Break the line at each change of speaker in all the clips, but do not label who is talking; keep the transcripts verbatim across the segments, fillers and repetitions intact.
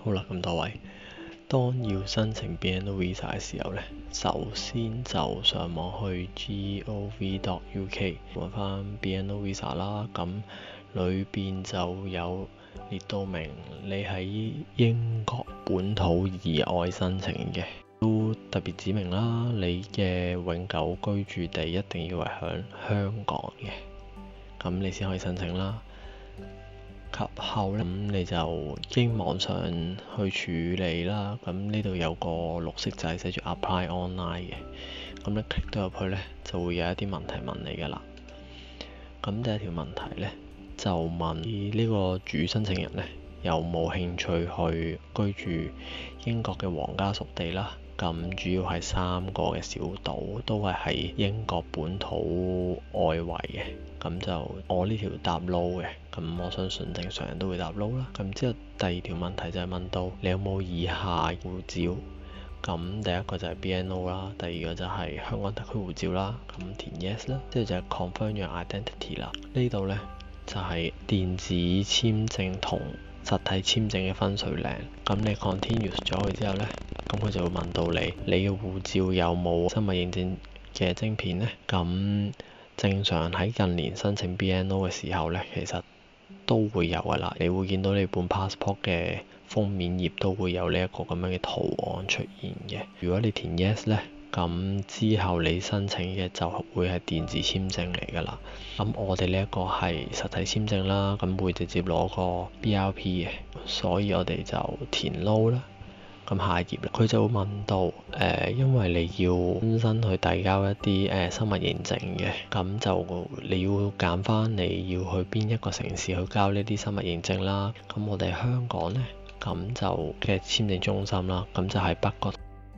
好啦，咁多位，當要申請 B N O Visa 嘅時候呢，首先就上網去 gov dot U K 揾翻 B N O Visa 啦。咁裏邊就有列到明你喺英國本土以外申請嘅，都特別指明啦，你嘅永久居住地一定要係響香港嘅，咁你先可以申請啦。及後咧，咁你就經網上去處理啦。咁呢度有個綠色掣寫住 Apply Online 嘅，咁你 click 到入去呢，就會有一啲問題問你㗎啦。咁第一條問題呢，就問呢個主申請人呢，有冇興趣去居住英國嘅皇家屬地啦。咁主要係三個嘅小島，都係喺英國本土外圍嘅。咁就我呢條答 no 嘅，咁我相信正常人都會答 no 啦。咁之後第二條問題就係問到你有冇以下護照。咁第一個就係 B N O 啦，第二個就係香港特區護照啦。咁填 yes 啦，之後就係 confirm your identity 啦。呢度呢，就係電子簽證同實體簽證嘅分水嶺。咁你 continue 咗佢之後呢，咁佢就會問到你，你嘅護照有冇生物認證嘅晶片呢？咁正常喺近年申請 B N O 嘅時候呢，其實都會有㗎啦。你會見到你本 passport 嘅封面頁都會有呢一個咁樣嘅圖案出現嘅。如果你填 yes 呢，咁之後你申請嘅就會係電子簽證嚟㗎啦。咁我哋呢一個係實體簽證啦，咁會直接攞個 B R P 嘅，所以我哋就填 no 啦。咁下一頁啦，佢就會問到誒、呃，因為你要本身去遞交一啲誒、呃、生物認證嘅，咁就你要揀翻你要去邊一個城市去交呢啲生物認證啦。咁我哋香港呢，咁就嘅簽證中心啦，咁就係北角。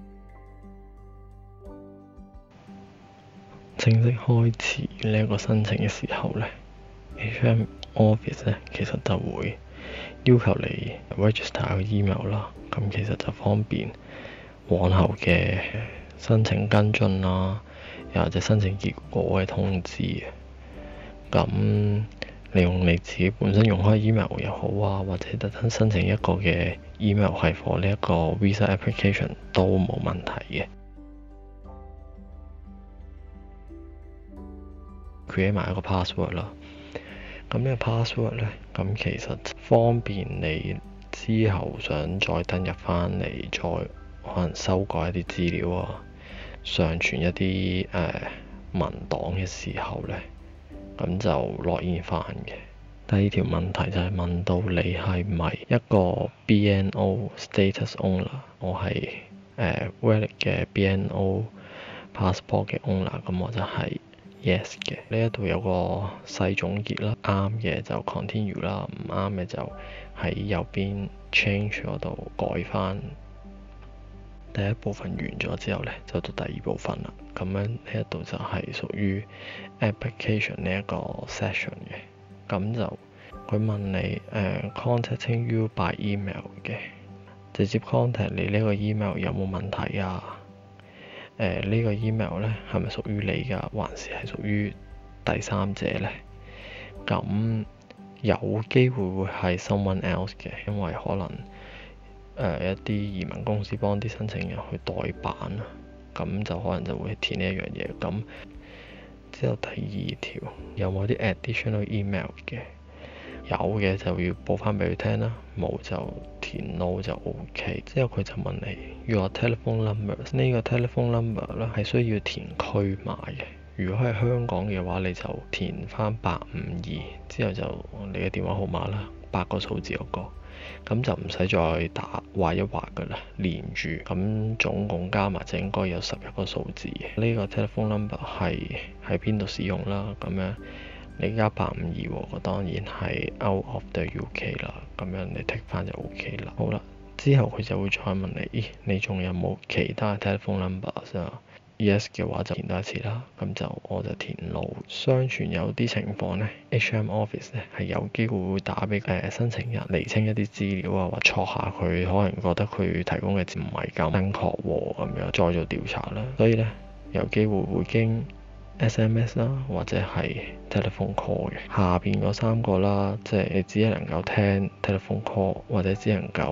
正式開始呢一個申請嘅時候呢，H M Office 呢其實就會要求你 register 個 email 啦。咁其實就方便往後嘅申請跟進啦，又或者申請結果嘅通知嘅。咁你用你自己本身用開 email 又好啊，或者特登申請一個嘅 email 係 for 呢一個 visa application 都冇問題嘅。create 埋一個 password 啦。咁呢個 password 呢，咁其實方便你之後想再登入翻嚟，再可能修改一啲資料啊，上傳一啲誒、呃、文檔嘅時候呢，咁就落現翻嘅。第二條問題就係問到你係咪一個 B N O status owner，我係誒、呃、valid 嘅 B N O passport 嘅 owner，咁我就係 yes 嘅。呢一度有個細總結啦，啱嘅就 continue 啦，唔啱嘅就喺右邊 change 嗰度改翻。第一部分完咗之後呢，就到第二部分啦。咁樣呢一度就係屬於 application 呢一個 session 嘅。咁就佢問你誒、uh, contacting you by email 嘅，直接 contact 你呢個 email 有冇問題啊？誒、uh, 呢個 email 呢係咪屬於你㗎，還是係屬於第三者呢？咁有機會會係 someone else 嘅，因為可能誒、呃、一啲移民公司幫啲申請人去代辦啊，咁就可能就會填呢一樣嘢。咁之後第二條有冇啲 additional email 嘅？有嘅就要報翻俾佢聽啦，冇就填 no 就 OK。之後佢就問你 your telephone numbers， 呢個 telephone number 咧係需要填區碼嘅。如果係香港嘅話，你就填翻八五二，之後就你嘅電話號碼啦，八個數字嗰個，咁就唔使再打畫一畫噶啦，連住咁總共加埋就應該有十一個數字嘅。呢個 telephone number 係喺邊度使用啦？咁樣你加八五二喎，當然係 out of the U K 啦。咁樣你剔翻就 OK 啦。好啦，之後佢就會再問你，咦，你仲有冇其他 telephone numbers 啊？Yes 嘅話就填多一次啦，咁就我就填 no。相傳有啲情況呢 H M Office 呢係有機會會打俾誒、呃、申請人釐清一啲資料啊，或錯下佢可能覺得佢提供嘅字唔係咁正確喎，咁樣再做調查啦。所以呢，有機會會經 S M S 啦，或者係 telephone call 嘅。下邊嗰三個啦，即係你只係能夠聽 telephone call，或者只能夠誒、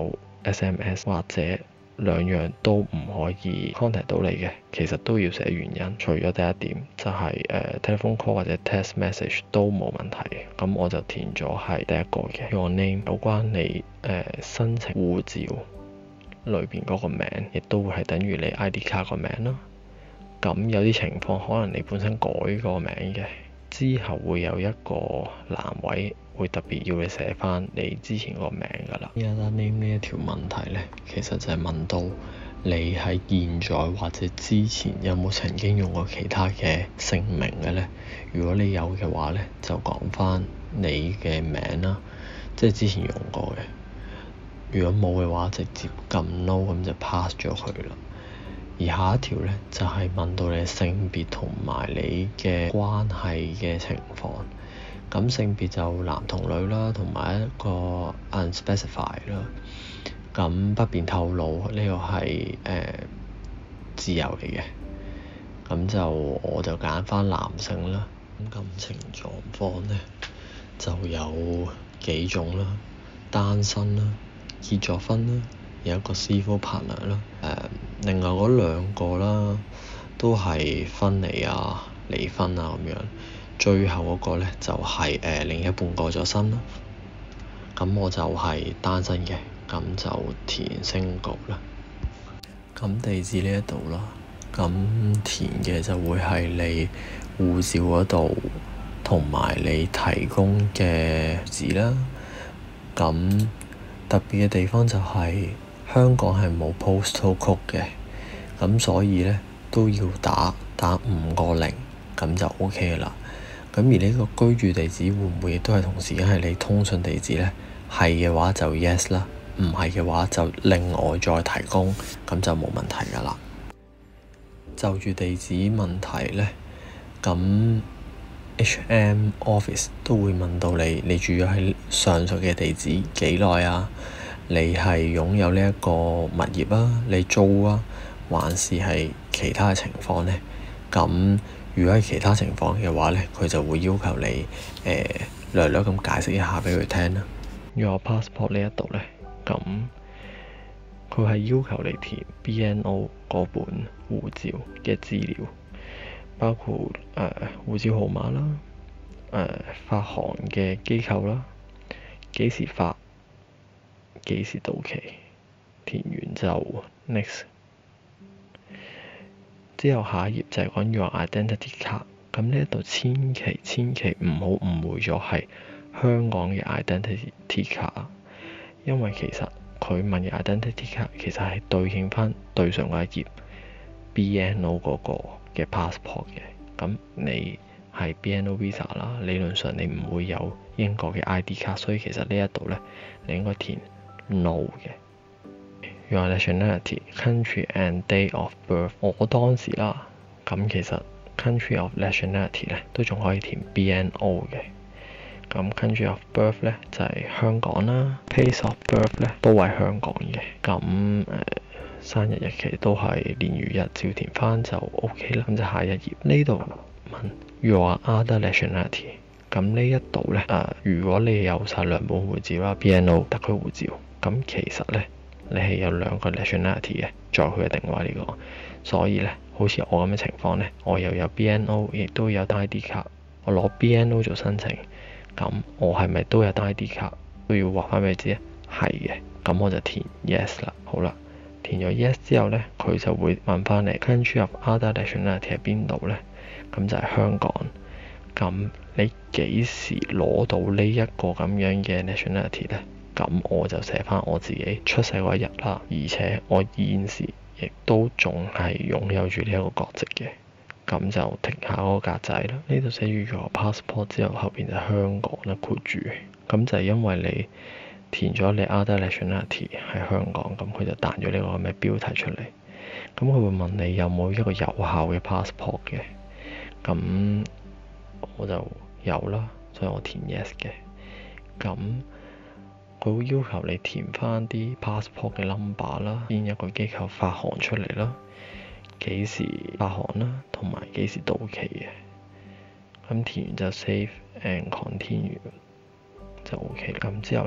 S M S 或者兩樣都唔可以 contact 到你嘅，其實都要寫原因。除咗第一點就係、是、誒、uh, telephone call 或者 text message 都冇問題。咁我就填咗係第一個嘅 your name，有關你誒、uh, 申請護照裏邊嗰個名，亦都會係等於你 I D 卡個名啦。咁有啲情況可能你本身改個名嘅，之後會有一個欄位會特別要你寫翻你之前個名㗎啦。other name 呢一條問題呢，其實就係問到你喺現在或者之前有冇曾經用過其他嘅姓名嘅呢？如果你有嘅話呢，就講翻你嘅名啦，即係之前用過嘅。如果冇嘅話，直接撳 no 咁就 pass 咗佢啦。而下一條呢，就係、是、問到你嘅性別同埋你嘅關係嘅情況。咁性別就男同女啦，同埋一個 unspecified 啦。咁不便透露呢、這個係誒、呃、自由嚟嘅。咁就我就揀翻男性啦。咁感情狀況呢，就有幾種啦，單身啦、結咗婚啦。有一個 civil partner 啦，誒，另外嗰兩個啦，都係分離啊、離婚啊咁樣。最後嗰個咧就係、是、誒、呃、另一半過咗身啦。咁我就係單身嘅，咁就填 single 啦。咁地址呢一度啦，咁填嘅就會係你護照嗰度同埋你提供嘅字啦。咁特別嘅地方就係、是、香港係冇 postal code 嘅，咁所以咧都要打打五個零，咁就 O K 嘅啦。咁而呢個居住地址會唔會亦都係同時間係你通訊地址咧？係嘅話就 yes 啦，唔係嘅話就另外再提供，咁就冇問題噶啦。就住地址問題咧，咁 H M office 都會問到你，你住咗喺上述嘅地址幾耐啊？你係擁有呢一個物業啊？你租啊？還是係其他嘅情況呢？咁如果係其他情況嘅話呢，佢就會要求你誒、呃、略略咁解釋一下俾佢聽啦。Your passport 呢一度呢，咁佢係要求你填 B N O 嗰本護照嘅資料，包括誒、呃、護照號碼啦、誒、呃、發行嘅機構啦、幾時發、幾時到期，填完就 next。之後下一頁就係講 Your Identity Card，咁呢一度千祈千祈唔好誤會咗係香港嘅 Identity Card，因為其實佢問嘅 Identity Card 其實係對應翻對上嗰一頁 B N O 嗰個嘅 passport 嘅。咁你係 B N O Visa 啦，理論上你唔會有英國嘅 I D 卡，所以其實呢一度咧你應該填 No 嘅。Your nationality, country and date of birth。我當時啦，咁其實 country of nationality 咧都仲可以填 B N O 嘅。咁 country of birth 咧就係、是、香港啦 ，place of birth 咧都係香港嘅。咁誒、呃、生日日期都係年月日照填翻就 O K 啦。咁就下一頁呢度問 Your other nationality。咁呢一度咧誒，如果你有晒兩本護照啦 ，B N O 特區護照，咁其實咧。你係有兩個 nationality 嘅，在佢嘅定位嚟講，所以咧，好似我咁嘅情況咧，我又有 B N O， 亦都有 I D 卡，我攞 B N O 做申請，咁我係咪都有 I D 卡？都要話翻俾你知啊，係嘅，咁我就填 yes 啦。好啦，填咗 yes 之後咧，佢就會問翻你 country of other nationality 喺邊度咧？咁就係香港。咁你幾時攞到呢一個咁樣嘅 nationality 咧？咁我就寫翻我自己出世嗰一日啦，而且我現時亦都仲係擁有住呢一個國籍嘅，咁就停下嗰個格仔啦。呢度寫住咗 passport 之後，後邊就香港啦括住，咁就係因為你填咗你 other nationality 喺香港，咁佢就彈咗呢個咁嘅標題出嚟。咁佢會問你有冇一個有效嘅 passport 嘅，咁我就有啦，所以我填 yes 嘅。咁佢會要求你填翻啲 passport 嘅 number 啦，邊一個機構發行出嚟啦，幾時發行啦，同埋幾時到期嘅。咁填完就 save and continue 就 OK。咁之後咧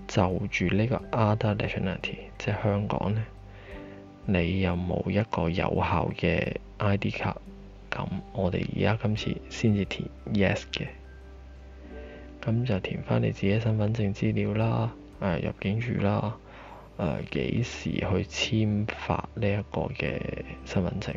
就住呢個 other nationality， 即係香港呢，你有冇一個有效嘅 I D 卡？咁我哋而家今次先至填 yes 嘅，咁就填翻你自己身份證資料啦，誒、呃、入境處啦，誒、呃、幾時去簽發呢一個嘅身份證？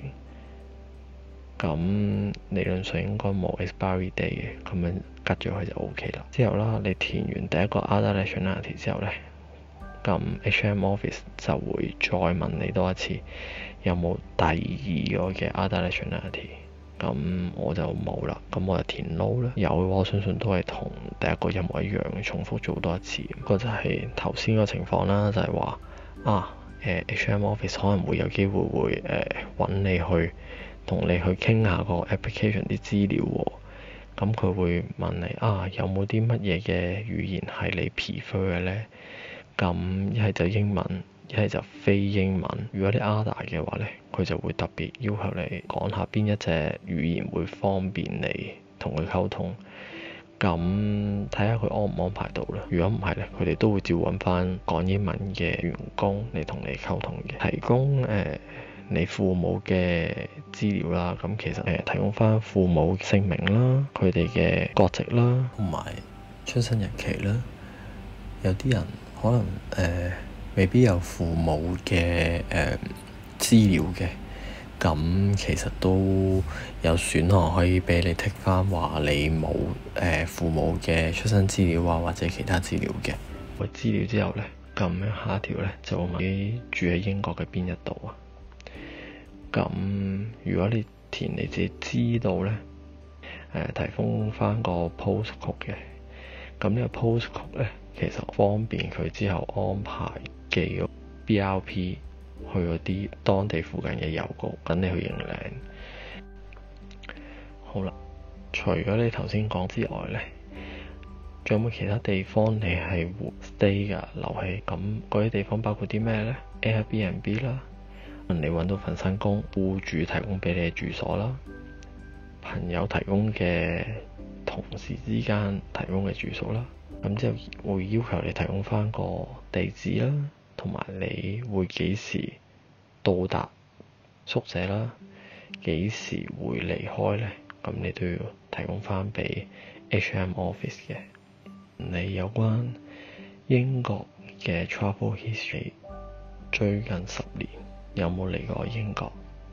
咁理論上應該冇 expiry date 嘅，咁樣吉咗佢就 O K 啦。之後啦，你填完第一個 other nationality 之後呢，咁 H M Office 就會再問你多一次，有冇第二個嘅 other nationality？ 咁我就冇啦，咁我就填 no 啦。有嘅話，我相信都係同第一個一模一樣嘅，重複做多一次。嗰個就係頭先個情況啦，就係、是、話啊，誒、呃、H M Office 可能會有機會會誒揾、呃、你去同你去傾下個 application 啲資料喎。咁佢會問你啊，有冇啲乜嘢嘅語言係你 prefer 嘅呢？咁一係就英文，一係就非英文。如果你 other 嘅話呢，佢就會特別要求你講下邊一隻語言會方便你同佢溝通。咁睇下佢安唔安排到啦。如果唔係呢，佢哋都會照揾翻講英文嘅員工嚟同你溝通嘅，提供誒、呃、你父母嘅資料啦。咁其實誒、呃、提供翻父母姓名啦，佢哋嘅國籍啦，同埋出生日期啦。有啲人可能誒、呃、未必有父母嘅誒資料嘅，咁其實都有選項可以俾你剔翻話你冇誒、呃、父母嘅出生資料啊，或者其他資料嘅。個資料之後咧，咁樣下一條咧就會問你住喺英國嘅邊一度啊。咁如果你填你自己知道咧，誒、呃、提供翻個 postcode 嘅，咁呢個 postcode 咧，其實方便佢之後安排寄個 B R P 去嗰啲當地附近嘅郵局，等你去認領。好啦，除咗你頭先講之外咧，仲有冇其他地方你係會 stay 㗎留喺？咁嗰啲地方包括啲咩咧 ？Airbnb 啦，你揾到份新工，僱主提供俾你嘅住所啦，朋友提供嘅同事之間提供嘅住所啦。咁之後會要求你提供翻個地址啦，同埋你會幾時到達宿舍啦，幾時會離開呢？咁你都要提供翻俾 H M Office 嘅。你有關英國嘅 travel history， 最近十年有冇嚟過英國？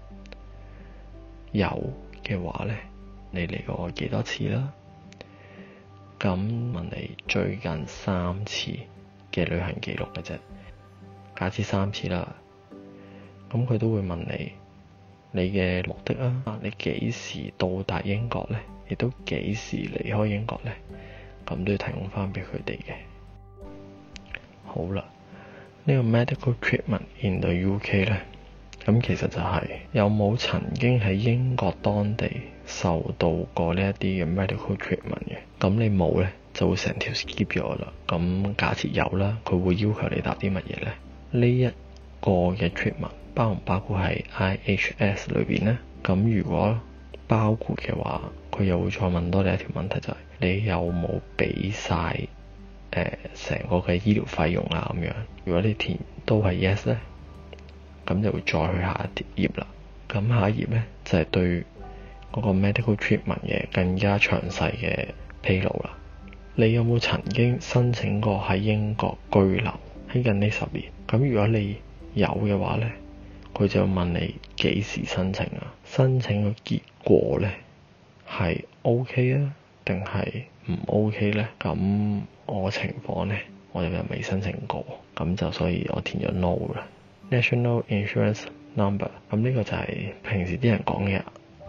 有嘅話呢，你嚟過幾多次啦？咁問你最近三次嘅旅行記錄嘅啫，假設三次啦。咁佢都會問你你嘅目的啊，你幾時到達英國呢？亦都幾時離開英國呢？咁都要提供翻俾佢哋嘅。好啦，呢個 medical treatment in the U K 呢，咁其實就係有冇曾經喺英國當地受到過呢一啲嘅 medical treatment 嘅。咁你冇呢，就會成條 skip 咗啦。咁假設有啦，佢會要求你答啲乜嘢呢？呢一個嘅 treatment 包唔包括喺 I H S 裏邊呢？咁如果包括嘅話，佢又會再問多你一條問題，就係你有冇俾晒誒成個嘅醫療費用啊？咁樣如果你填都係 yes 呢，咁就會再去下一頁啦。咁下一頁呢，就係對嗰個 medical treatment 嘅更加詳細嘅披露啦。你有冇曾經申請過喺英國居留喺近呢十年？咁如果你有嘅話呢，佢就問你幾時申請啊？申請嘅結果呢，係 OK 啊，定係唔 OK 呢？咁我情況呢，我又未申請過，咁就所以我填咗 no 啦。National Insurance Number， 咁呢個就係平時啲人講嘅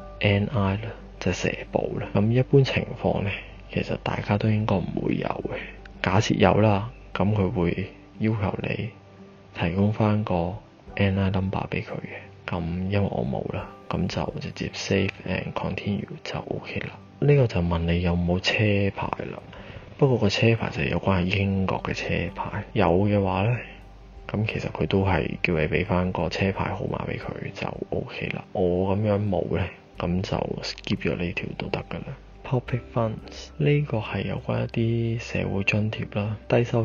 N I 啦，就係社保啦。咁一般情況呢，其實大家都應該唔會有嘅。假設有啦，咁佢會要求你提供翻個 N I number 俾佢嘅。咁因為我冇啦，咁就直接 save and continue 就 OK 啦。呢、這個就問你有冇車牌啦。不過個車牌就係有關係英國嘅車牌，有嘅話呢，咁其實佢都係叫你俾翻個車牌號碼俾佢就 OK 啦。我咁樣冇呢，咁就 skip 咗呢條都得噶啦。Public funds 呢個係有關一啲社會津貼啦，低收入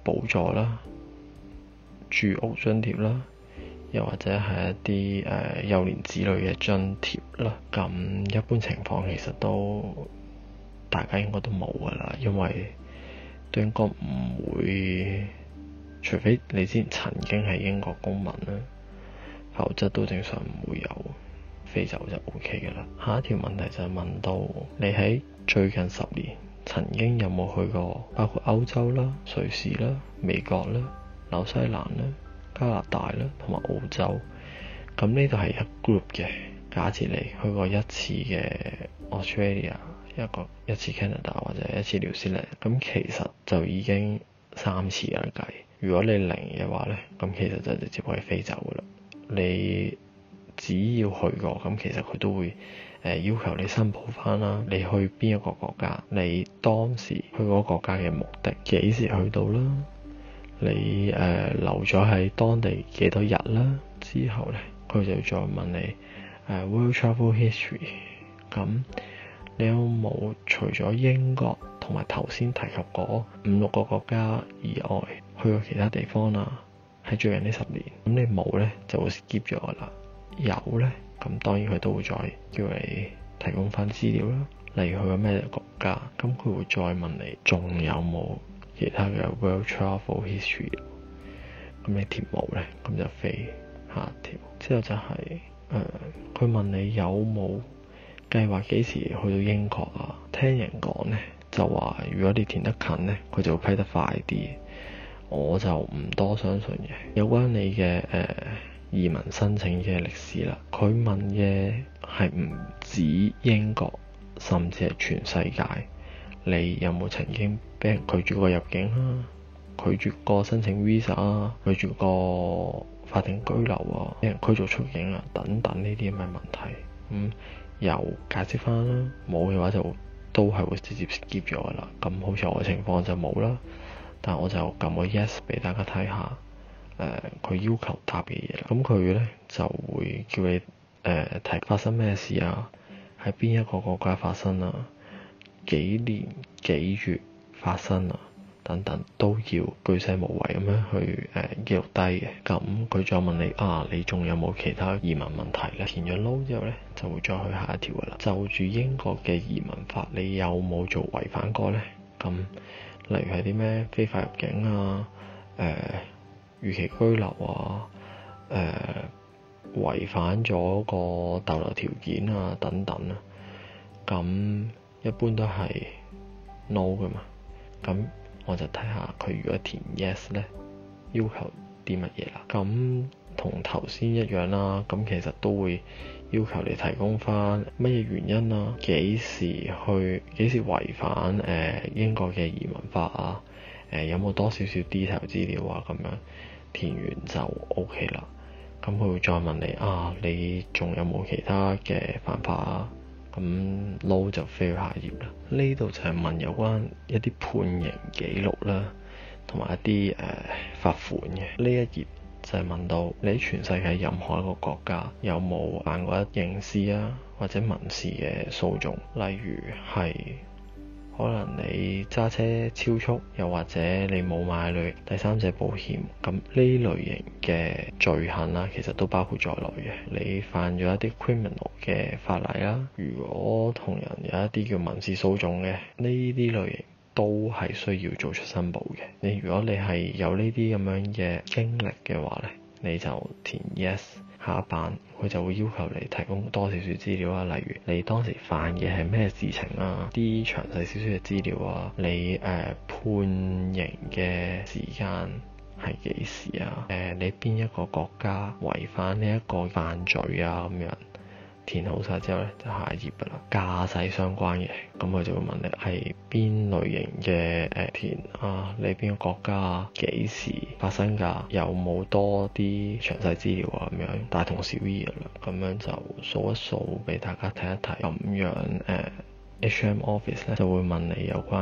補助啦、住屋津貼啦，又或者係一啲誒、呃、幼年子女嘅津貼啦。咁一般情況其實都大家應該都冇㗎啦，因為都應該唔會，除非你之前曾經係英國公民啦，否則都正常唔會有。飛走就 O K 嘅啦。下一條問題就係問到你喺最近十年曾經有冇去過包括歐洲啦、瑞士啦、美國啦、紐西蘭啦、加拿大啦同埋澳洲。咁呢度係一 group 嘅。假設你去過一次嘅 Australia， 一個一次 Canada 或者一次 New Zealand，咁其實就已經三次啦計。如果你零嘅話呢，咁其實就直接可以飛走噶啦。你只要去過，咁其實佢都會誒、呃、要求你申報翻啦。你去邊一個國家，你當時去嗰個國家嘅目的，幾時去到啦？你誒、呃、留咗喺當地幾多日啦？之後呢，佢就再問你誒、呃、World Travel History。咁你有冇除咗英國同埋頭先提及嗰五六個國家以外，去過其他地方啊？喺最近呢十年，咁你冇呢，就會 skip 咗噶啦。有呢，咁當然佢都會再叫你提供翻資料啦，例如去過咩國家，咁佢會再問你仲有冇其他嘅 World Travel History。咁你填冇呢，咁就飛下一條。之後就係、是、誒，佢、呃、問你有冇計劃幾時去到英國啊？聽人講呢，就話如果你填得近呢，佢就會批得快啲。我就唔多相信嘅。有關你嘅誒、呃、移民申請嘅歷史啦，佢問嘅係唔止英國，甚至係全世界。你有冇曾經俾人拒絕過入境啊？拒絕過申請 visa 啊？拒絕過法定居留啊？俾人驅逐出境啊？等等呢啲咁嘅問題，咁、嗯、又解釋翻啦。冇嘅話就都係會直接 skip 咗噶啦。咁好似我嘅情況就冇啦。但我就撳個 yes 俾大家睇下，誒、呃、佢要求答嘅嘢啦。咁佢咧就會叫你誒、呃、提發生咩事啊，喺邊一個國家發生啊，幾年幾月發生啊，等等都要巨細無遺咁樣去誒、呃、記錄低嘅。咁佢再問你啊，你仲有冇其他移民問題咧？填咗 no 之後咧，就會再去下一條噶啦。就住英國嘅移民法，你有冇做違反過咧？咁例如係啲咩非法入境啊、誒、呃、逾期居留啊、誒、呃、違反咗個逗留條件啊等等啊，咁一般都係 no 噶嘛。咁我就睇下佢如果填 yes 咧，要求啲乜嘢啦。咁同頭先一樣啦，咁其實都會要求你提供翻乜嘢原因啊，幾時去，幾時違反誒、呃、英國嘅移民法啊，誒、呃、有冇多少少 detail 資料啊，咁樣填完就 OK 啦。咁佢會再問你啊，你仲有冇其他嘅犯法啊？咁 no 就飛去下頁啦。呢度就係問有關一啲判刑記錄啦，同埋一啲誒、呃、罰款嘅。呢一頁就係問到你喺全世界任何一個國家有冇犯過一刑事啊或者民事嘅訴訟，例如係可能你揸車超速，又或者你冇買類第三者保險，咁呢類型嘅罪行啦，其實都包括在內嘅。你犯咗一啲 criminal 嘅法例啦，如果同人有一啲叫民事訴訟嘅，呢啲類型都係需要做出申報嘅。你如果你係有呢啲咁樣嘅經歷嘅話咧，你就填 yes。下一版佢就會要求你提供多少少資料啊，例如你當時犯嘅係咩事情啊，啲詳細少少嘅資料啊，你誒、呃、判刑嘅時間係幾時啊？誒、呃、你邊一個國家違反呢一個犯罪啊？咁樣填好晒之後咧，就下一頁噶啦。駕駛相關嘅，咁佢就會問你係邊類型嘅誒、呃、填啊？你邊個國家啊？幾時發生㗎？有冇多啲詳細資料啊？咁樣大同小異噶啦。咁樣就數一數俾大家睇一睇。咁樣誒、呃、H M Office 咧就會問你有關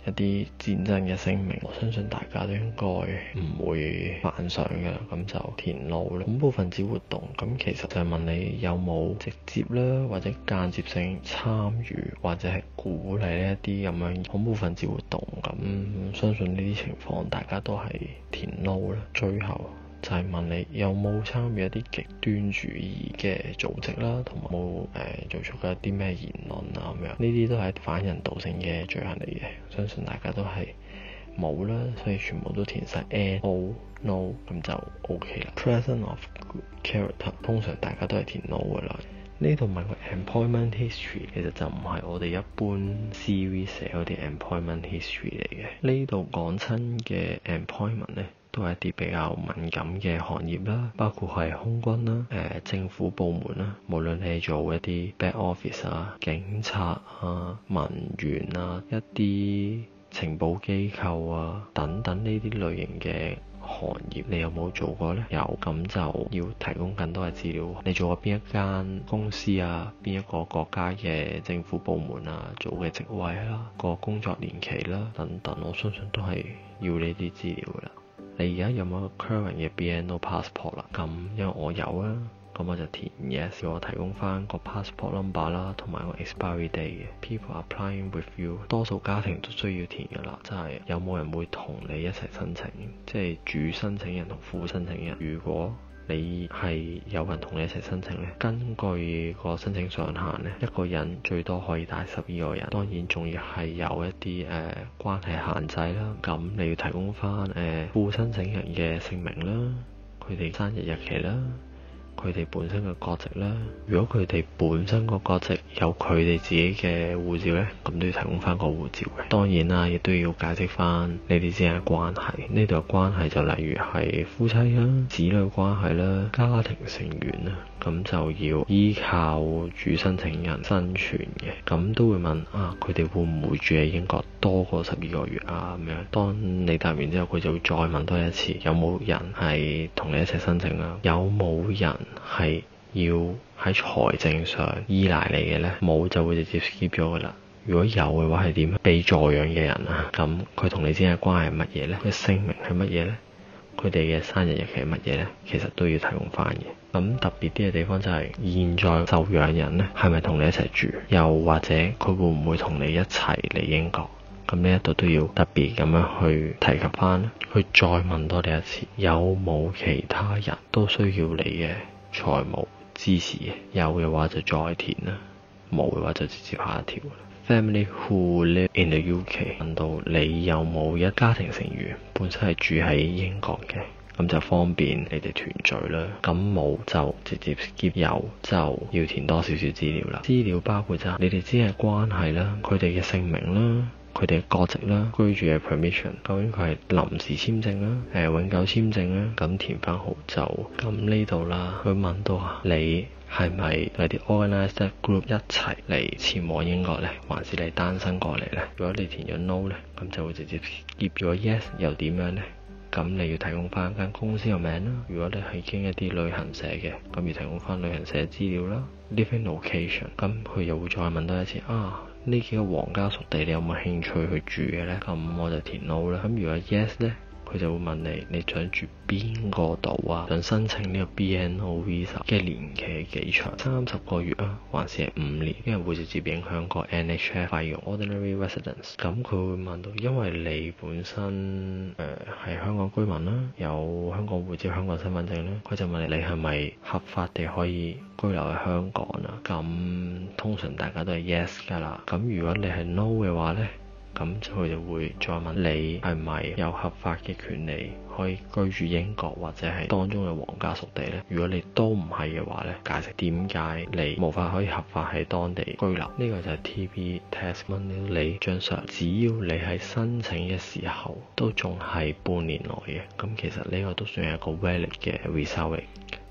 一啲戰爭嘅聲明，我相信大家都應該唔會犯上嘅啦。咁就填 no 啦。恐怖分子活動，咁其實就係問你有冇直接啦或者間接性參與或者係鼓勵呢一啲咁樣恐怖分子活動。咁相信呢啲情況大家都係填 no 啦。最後就係問你有冇參與一啲極端主義嘅組織啦，同埋冇誒做出過一啲咩言論啊咁樣，呢啲都係反人道性嘅罪行嚟嘅。相信大家都係冇啦，所以全部都填晒 no no 咁就 OK 啦。Presence of good character 通常大家都係填 no 噶啦。呢度問個 employment history， 其實就唔係我哋一般 C V 寫嗰啲 employment history 嚟嘅。呢度講親嘅 employment 咧，都係一啲比較敏感嘅行業啦，包括係空軍啦、誒、呃、政府部門啦，無論你係做一啲 back office 啊、警察啊、文員啊、一啲情報機構啊等等呢啲類型嘅行業，你有冇做過呢？有，咁就要提供更多嘅資料。你做過邊一間公司啊？邊一個國家嘅政府部門啊？做嘅職位啦、個工作年期啦等等，我相信都係要呢啲資料噶啦。你而家有冇一個 current 嘅 B N O passport 啦？咁因為我有啊，咁我就填 yes， 要我提供翻個 passport number 啦，同埋個 expiry date 嘅。People applying with you， 多數家庭都需要填噶啦，即係有冇人會同你一齊申請，即係主申請人同副申請人。如果你係有人同你一齊申請咧，根據個申請上限咧，一個人最多可以帶十二個人。當然仲要係有一啲誒、呃、關係限制啦。咁你要提供翻誒、呃、副申請人嘅姓名啦，佢哋生日日期啦，佢哋本身嘅國籍啦。如果佢哋本身個國籍有佢哋自己嘅護照呢，咁都要提供翻個護照嘅。當然啦，亦都要解釋翻你哋之間嘅關係。呢度嘅關係就例如係夫妻啦、子女關係啦、家庭成員啦，咁就要依靠主申請人生存嘅。咁都會問啊，佢哋會唔會住喺英國多過十二個月啊？咁樣，當你答完之後，佢就會再問多一次，有冇人係同你一齊申請啊？有冇人係要喺財政上依賴你嘅呢？冇就會直接 skip 咗噶啦。如果有嘅話係點？被助養嘅人啊，咁佢同你之間嘅關係係乜嘢呢？佢姓名係乜嘢呢？佢哋嘅生日日期係乜嘢呢？其實都要提供翻嘅。咁特別啲嘅地方就係、是、現在受養人呢，係咪同你一齊住？又或者佢會唔會同你一齊嚟英國？咁呢一度都要特別咁樣去提及翻，去再問多你一次，有冇其他人都需要你嘅財務支持嘅？有嘅話就再填啦，冇嘅話就直接下一條。Family who live in the U K， 問到你有冇一家庭成員本身係住喺英國嘅，咁就方便你哋團聚啦。咁冇就直接 skip， 有就要填多少少資料啦。資料包括就係你哋之間嘅關係啦，佢哋嘅姓名啦，佢哋嘅國籍啦，居住嘅 permission， 究竟佢係臨時簽證啦，誒、呃、永久簽證啦，咁填翻好就咁呢度啦。佢問到啊，你係咪係啲 organised group 一齊嚟前往英國呢？還是你單身過嚟呢？如果你填咗 no 呢，咁就會直接 skip 咗 yes， 又點樣呢？咁你要提供翻間公司嘅名啦。如果你係經一啲旅行社嘅，咁要提供翻旅行社資料啦。Living location， 咁佢又會再問多一次啊，呢幾個皇家屬地你有冇興趣去住嘅呢？咁我就填 no 啦。咁如果 yes 呢，佢就會問你，你想住邊個島啊？想申請呢個 B N O Visa 嘅年期幾長？三十個月啊，還是係五年？因為會直接影響個 N H F 費用 Ordinary Residence。咁佢會問到，因為你本身誒係、呃、香港居民啦，有香港護照、香港身份證咧，佢就問你，你係咪合法地可以居留喺香港啊？咁通常大家都係 yes 㗎啦。咁如果你係 no 嘅話咧，咁佢就會再問你係咪有合法嘅權利可以居住英國或者係當中嘅皇家屬地呢？如果你都唔係嘅話呢，解釋點解你無法可以合法喺當地居留。呢個就係 T B test 問你張相，只要你喺申請嘅時候都仲係半年內嘅，咁其實呢個都算係一個 valid 嘅 visa。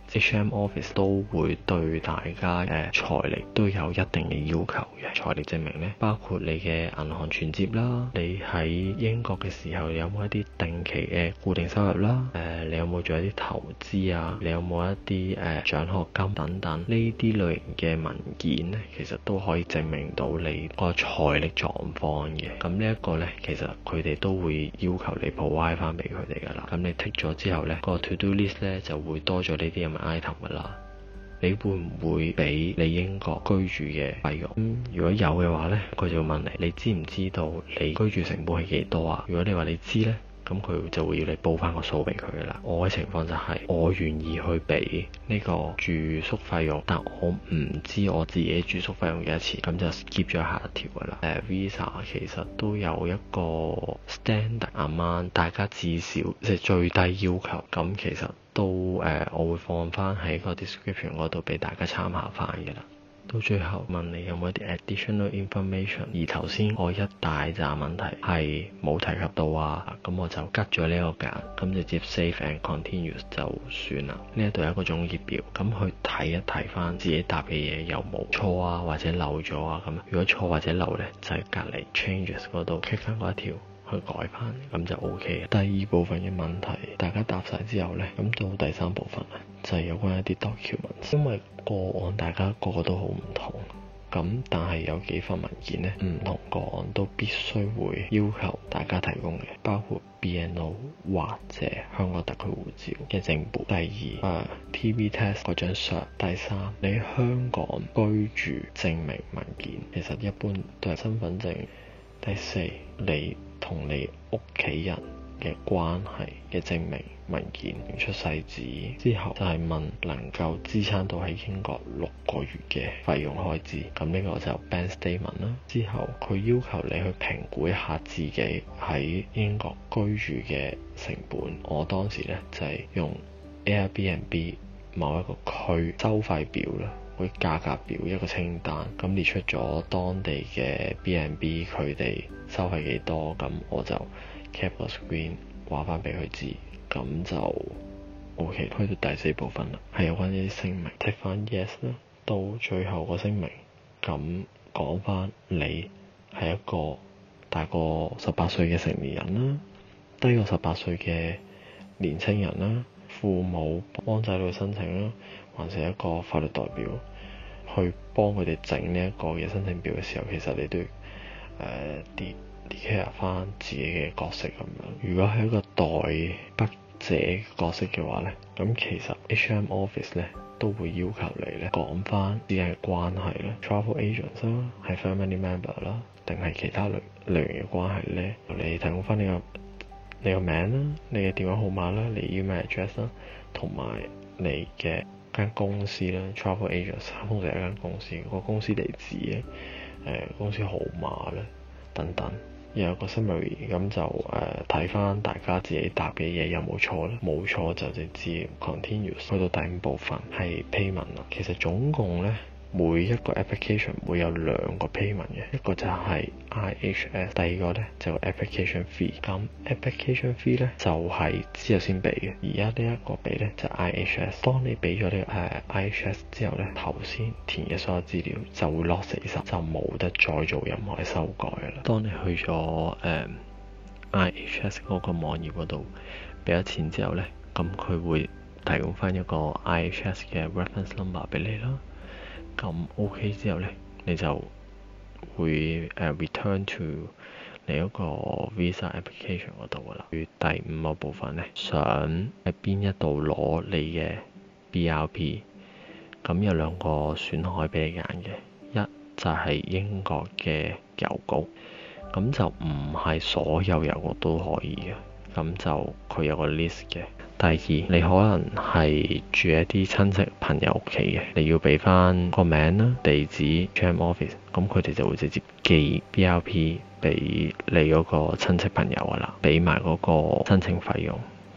H M Office 都會對大家誒財力都有一定嘅要求嘅。財力證明咧，包括你嘅銀行存摺啦，你喺英國嘅時候有冇一啲定期嘅固定收入啦，誒、呃、你有冇做一啲投資啊，你有冇一啲誒獎學金等等，呢啲類型嘅文件咧，其實都可以證明到你個財力狀況嘅。咁呢一個咧，其實佢哋都會要求你 provide 翻俾佢哋噶啦。咁你剔咗之後咧，個 to do list 咧就會多咗呢啲咁嘅 item 噶啦。你會唔會俾你英國居住嘅費用？咁如果有嘅話呢，佢就會問你，你知唔知道你居住成本係幾多啊？如果你話你知呢，咁佢就會要你報翻個數俾佢噶啦。我嘅情況就係、是、我願意去俾呢個住宿費用，但我唔知我自己住宿費用幾多錢，咁就 skip 咗下一條噶啦。誒、uh, Visa 其實都有一個 standard amount，大家至少即係最低要求，咁其實都誒、呃，我會放翻喺個 description 嗰度俾大家參考翻嘅啦。到最後問你有冇一啲 additional information，而頭先我一大紮問題係冇提及到啊，咁我就吉咗呢個格，咁直接 save and continue 就算啦。呢一度有一個總結表，咁去睇一睇翻自己答嘅嘢有冇錯啊，或者漏咗啊咁。如果錯或者漏呢，就喺隔離 changes 嗰度 click 翻嗰一條去改翻，咁就 O K。第二部分嘅問題大家答晒之後呢，咁到第三部分啊，就係有關一啲 documents。因為個案大家個個都好唔同，咁但係有幾份文件呢，唔同個案都必須會要求大家提供嘅，包括 B N O 或者香港特區護照嘅正本。第二，誒、uh, T B test 嗰張相。第三，你喺香港居住證明文件，其實一般都係身份證。第四，你同你屋企人嘅關係嘅證明文件，出世紙之後就係問能夠支撐到喺英國六個月嘅費用開支，咁呢個就 bank statement 啦。之後佢要求你去評估一下自己喺英國居住嘅成本。我當時咧就係、是、用 Airbnb 某一個區收費表啦，會價格表一個清單，咁列出咗當地嘅 B and B 佢哋收費幾多，咁我就 cap 個 screen 話翻俾佢知，咁就 OK。去到第四部分啦，係有關一啲聲明，tick 翻 yes 啦。到最後個聲明，咁講翻你係一個大過十八歲嘅成年人啦，低過十八歲嘅年青人啦，父母幫仔女申請啦，還是一個法律代表去幫佢哋整呢一個嘅申請表嘅時候，其實你都要誒啲 declare 翻自己嘅角色咁樣。如果係一個代筆者角色嘅話咧，咁其實 H M Office 咧都會要求你咧講翻之間嘅關係咧 ，travel agents 啦，係 family member 啦，定係其他類類型嘅關係咧，你提供翻你個你個名啦，你嘅電話號碼啦，你 email address 啦，同埋你嘅間公司啦 ，travel agents 通常係一間公司，個公司地址咧，誒、呃、公司號碼咧等等，有個 summary， 咁就誒睇翻大家自己答嘅嘢有冇錯咧，冇錯就直接 continue。去到第五部分係 payment 啦，其實總共咧每一個 application 會有兩個 payment 嘅，一個就係 I H S， 第二個咧就 application fee。咁 application fee 咧就係、是、之後先俾嘅，而家呢一個俾咧就係、I H S。當你俾咗呢個誒 I H S 之後咧，頭先填嘅所有資料就會 lock 死晒，就冇得再做任何嘅修改啦。當你去咗誒、uh, I H S 嗰個網頁嗰度俾咗錢之後咧，咁佢會提供翻一個 I H S 嘅 reference number 俾你啦。咁 OK 之後咧，你就會誒、uh, return to 你嗰個 visa application 嗰度噶啦。第五個部分咧，想喺邊一度攞你嘅 B R P， 咁有兩個選項俾你揀嘅，一就係英國嘅郵局，咁就唔係所有郵局都可以嘅，咁就佢有個 list 嘅。第二，你可能係住一啲親戚朋友屋企嘅，你要俾翻個名啦、地址、H M Office， 咁佢哋就會直接寄 B R P 俾你嗰個親戚朋友噶啦，俾埋嗰個申請費用。咁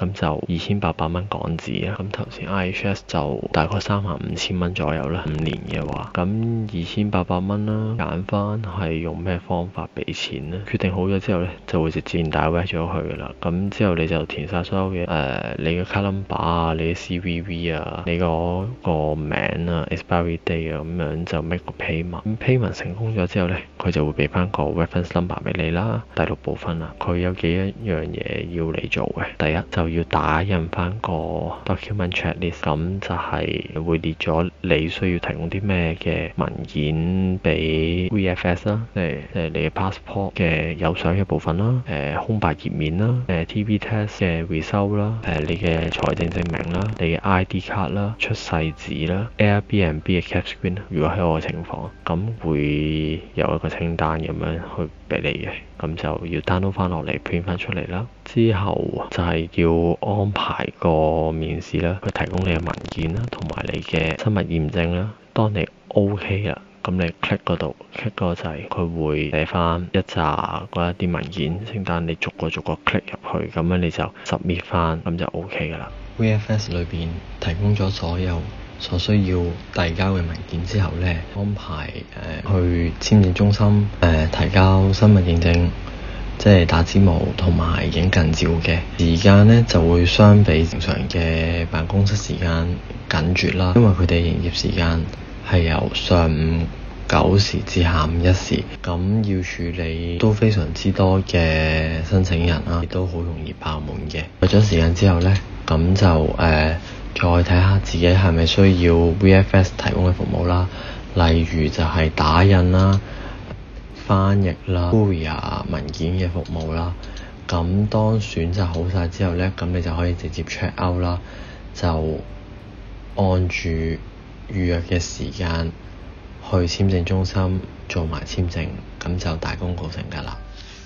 咁就二千八百蚊港紙啊。咁頭先 I H S 就大概三萬五千蚊左右啦，五年嘅話，咁二千八百蚊啦，揀翻係用咩方法俾錢咧？決定好咗之後咧，就會直接打 web 咗佢噶啦。咁之後你就填晒所有嘅誒、呃，你嘅 card number 啊，你嘅 C V V 啊，你嗰個名啊 ，expiry date 啊，咁樣就 make 個 payment。咁 payment 成功咗之後咧，佢就會俾翻個 reference number 俾你啦。第六部分啦，佢有幾一樣嘢要你做嘅。第一就要打印翻個 document checklist，咁就係會列咗你需要提供啲咩嘅文件俾 V F S 啦，即係即係你嘅 passport 嘅有相嘅部分啦，誒、呃、空白頁面啦，誒、呃、T V test 嘅 result 啦，誒、呃、你嘅財政證明啦，你嘅 I D 卡啦，出世紙啦 ，Airbnb 嘅 cap screen。如果喺我嘅情況，咁會有一個清單咁樣去俾你嘅，咁就要 download 翻落嚟 print 翻出嚟啦。之後就係要安排個面試啦，去提供你嘅文件啦，同埋你嘅生物驗證啦。當你 OK 啦，咁你 click 嗰度 click 嗰個掣，佢會寫翻一紮嗰一啲文件清單，你逐個逐個 click 入去，咁樣你就 submit 翻，咁就 OK 噶啦。V F S 裏邊提供咗所有所需要遞交嘅文件之後呢，安排誒、呃、去簽證中心誒、呃、提交身份認證，即係打指模同埋影近照嘅時間呢，就會相比正常嘅辦公室時間緊絕啦，因為佢哋營業時間係由上午九時至下午一時，咁要處理都非常之多嘅申請人啦，亦都好容易爆滿嘅。過咗時間之後呢，咁就誒、呃、再睇下自己係咪需要 V F S 提供嘅服務啦，例如就係打印啦、翻譯啦、courier 文件嘅服務啦。咁當選擇好晒之後呢，咁你就可以直接 check out 啦，就按住預約嘅時間去簽證中心做埋簽證，咁就大功告成㗎啦。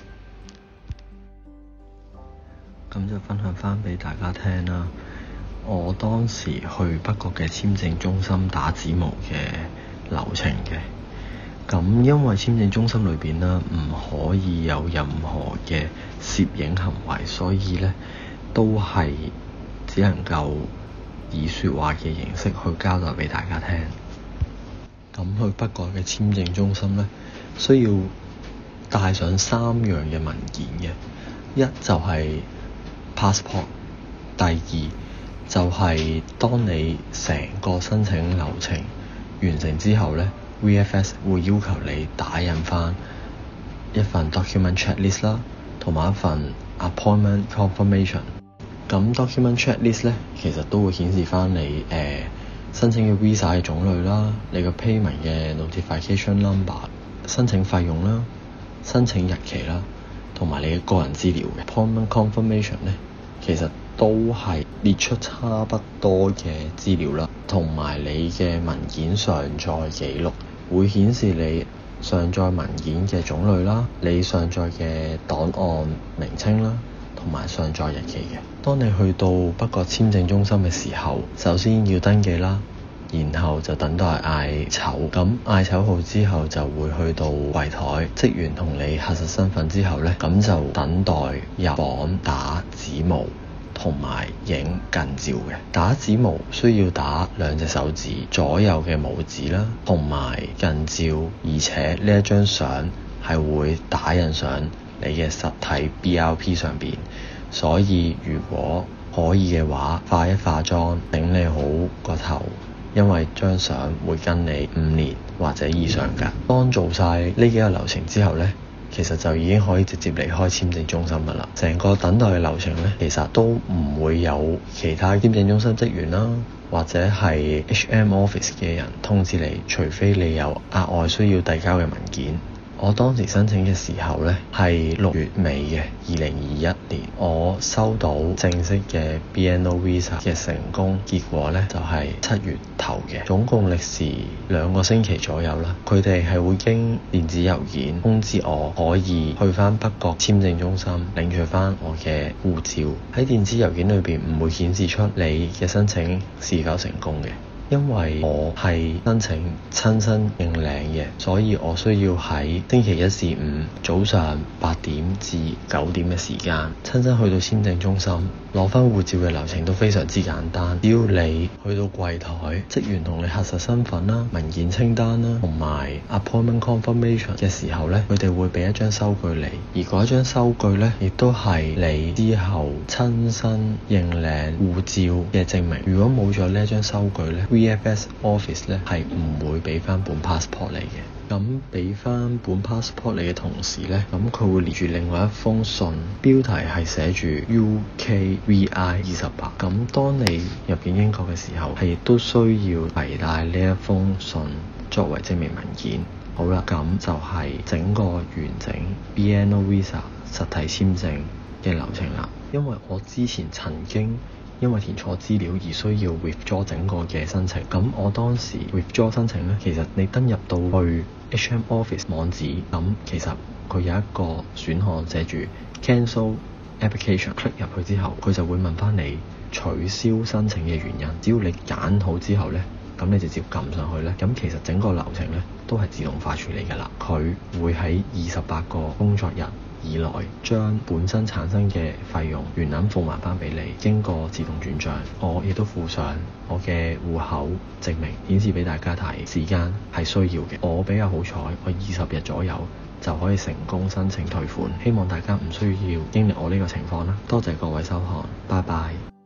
咁就分享翻俾大家聽啦。我當時去北角嘅簽證中心打指模嘅流程嘅。咁因為簽證中心裏邊呢，唔可以有任何嘅攝影行為，所以呢都係只能夠以説話嘅形式去交代俾大家聽。咁去北角嘅簽證中心呢，需要帶上三樣嘅文件嘅，一就係 passport， 第二就係當你成個申請流程完成之後呢， V F S 會要求你打印翻一份 document checklist 啦，同埋一份 appointment confirmation。咁 document checklist 咧，其實都會顯示翻你誒、呃、申請嘅 visa 嘅種類啦，你個 payment 嘅 notification number、申請費用啦、申請日期啦，同埋你嘅個人資料嘅 appointment confirmation 咧，其實都係列出差不多嘅資料啦，同埋你嘅文件上載記錄會顯示你上載文件嘅種類啦，你上載嘅檔案名稱啦，同埋上載日期嘅。當你去到北角簽證中心嘅時候，首先要登記啦，然後就等待嗌籌。咁嗌籌號之後就會去到櫃台，職員同你核實身份之後呢，咁就等待入房打指模同埋影近照嘅。打指模需要打兩隻手指左右嘅拇指啦，同埋近照，而且呢一張相係會打印上你嘅實體 B L P 上邊，所以如果可以嘅話，化一化妝，整理好個頭，因為張相會跟你五年或者以上㗎。當做晒呢幾個流程之後呢，其實就已經可以直接離開簽證中心㗎啦。成個等待嘅流程呢，其實都唔會有其他簽證中心職員啦，或者係 H M Office 嘅人通知你，除非你有額外需要遞交嘅文件。我當時申請嘅時候呢，係六月尾嘅二零二一年，我收到正式嘅 B N O Visa 嘅成功結果呢，就係七月頭嘅，總共歷時兩個星期左右啦。佢哋係會經電子郵件通知我可以去翻北角簽證中心領取翻我嘅護照。喺電子郵件裏邊唔會顯示出你嘅申請是否成功嘅。 因為我係申請親身認領嘅，所以我需要喺星期一至五早上八點至九點嘅時間親身去到簽證中心攞翻護照嘅流程都非常之簡單，只要你去到櫃台，職員同你核實身份啦、文件清單啦同埋 appointment confirmation 嘅時候呢，佢哋會俾一張收據你，而嗰一張收據呢，亦都係你之後親身認領護照嘅證明。如果冇咗呢一張收據呢， V F S Office 呢係唔會俾翻本 passport 你嘅。咁俾翻本 passport 你嘅同時呢，咁佢會連住另外一封信，標題係寫住 U K V I 二十八。咁當你入境英國嘅時候，係亦都需要攜帶呢一封信作為證明文件。好啦，咁就係整個完整 B N O Visa 實體簽證嘅流程啦。因為我之前曾經因為填錯資料而需要 withdraw 整個嘅申請，咁我當時 withdraw 申請呢，其實你登入到去 H M Office 網址，咁其實佢有一個選項寫住 cancel application，click 入去之後，佢就會問翻你取消申請嘅原因。只要你揀好之後呢，咁你直接撳上去呢，咁其實整個流程呢都係自動化處理㗎啦。佢會喺二十八個工作日以內將本身產生嘅費用原銀付還翻俾你，經過自動轉賬。我亦都附上我嘅戶口證明，顯示俾大家睇。時間係需要嘅，我比較好彩，我二十日左右就可以成功申請退款。希望大家唔需要經歷我呢個情況啦。多謝各位收看，拜拜。